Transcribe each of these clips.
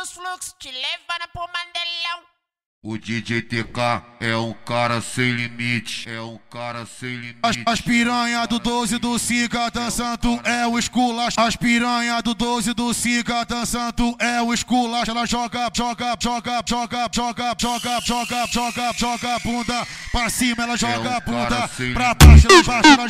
dos fluxos, te levando pro Mandelão. O DJ TK é um cara sem limite, é um cara sem limite. As piranha do 12 do Siga dançando é o esculacho. As piranha do 12 do Siga dançando é o esculacho. Ela joga a bunda pra cima, ela joga a bunda pra baixo, ela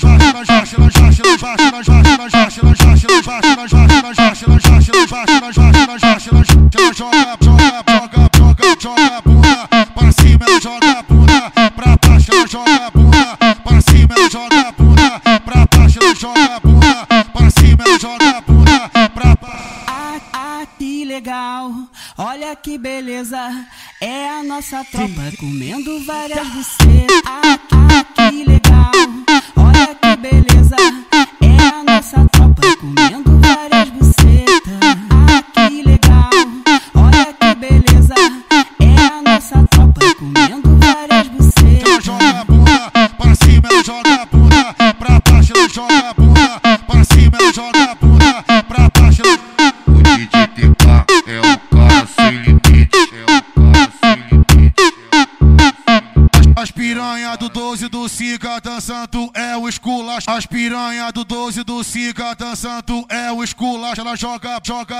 joga a bunda para cima, ela joga a bunda pra baixo, ela joga a bunda para cima, ela joga a bunda pra baixo, ela joga a bunda para cima, ela joga a bunda pra baixo. Ah, que legal, olha que beleza, é a nossa tropa comendo várias bucetas. Ah, que legal, olha que beleza, é a nossa tropa comendo várias bucetas. Ah, que legal, olha que beleza, é a nossa tropa comendo várias bucetas. Ela joga a bunda para cima, ela joga a bunda pra baixo, ela joga a bunda para cima, ela joga a bunda pra baixo. O DJ TK é um cara sem limite, é um cara sem limite. As piranha do 12 do Siga dançando é o esculacho. As piranha do 12 do Siga dançando é o esculacho. Ela joga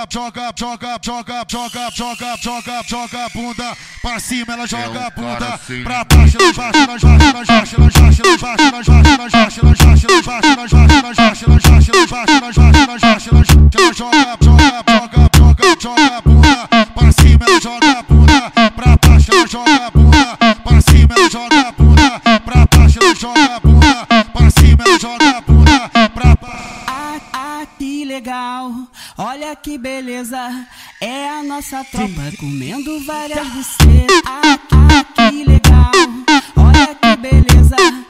a bunda pra cima, ela joga a bunda pra baixo, ela joga a bunda pra cima, ela joga a bunda pra baixo, ela joga a bunda pra cima, ela joga a bunda pra baixo, ela joga a bunda pra cima, ela joga a bunda pra baixo. Ah, que legal, olha que beleza, é a nossa tropa comendo várias bucetas. Ah, que legal, olha que beleza.